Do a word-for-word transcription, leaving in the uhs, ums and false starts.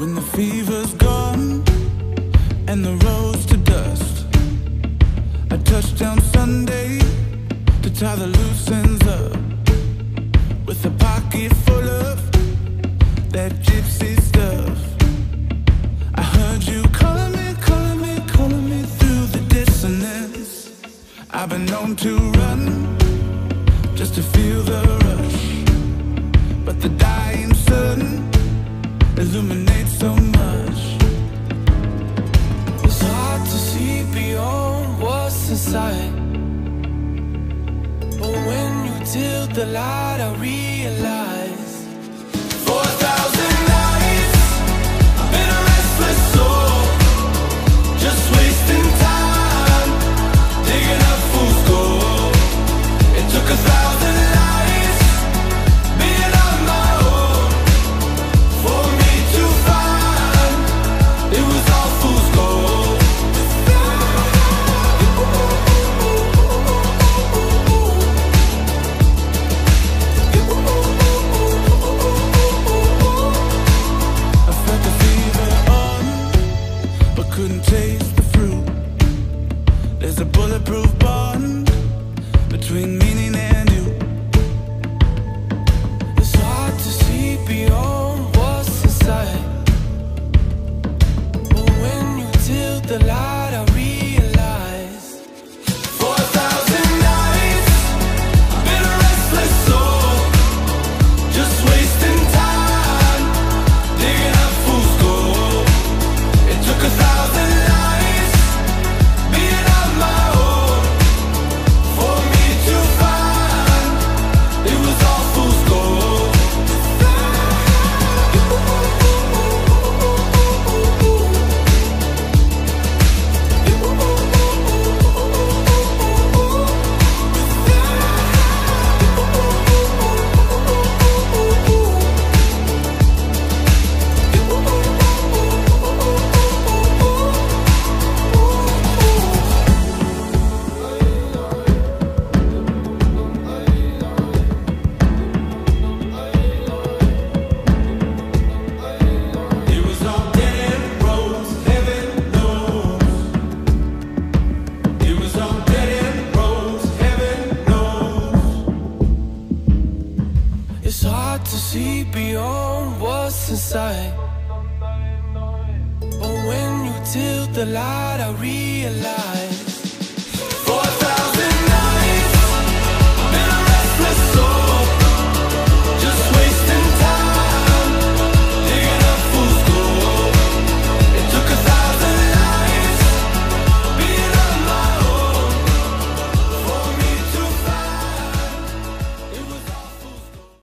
When the fever's gone and the road's to dust, I touched down Sunday to tie the loose ends up, with a pocket full of that gypsy stuff. I heard you calling me, calling me, calling me through the dissonance. I've been known to run just to feel the rush, but the dying sun illuminates so much. It's hard to see beyond what's inside, but when you tilt the light I realize four thousand nights I've been a restless soul, just wasting time, digging up fool's gold. It took a thousand lives being on my own for me to find it was all fool's gold. I felt the fever on, but couldn't taste the fruit. There's a bulletproof bond between meaning and you. It's hard to see beyond what's inside, but when you tilt the light I realize four thousand nights I've been a restless soul, just wasting time, digging up fool's gold. It took a thousand lives being on my own for me to find it was all fool's gold. It was all dead end roads, heaven knows. It was all dead end roads, heaven knows. It's hard to see beyond what's inside, but when you tilt the light I realize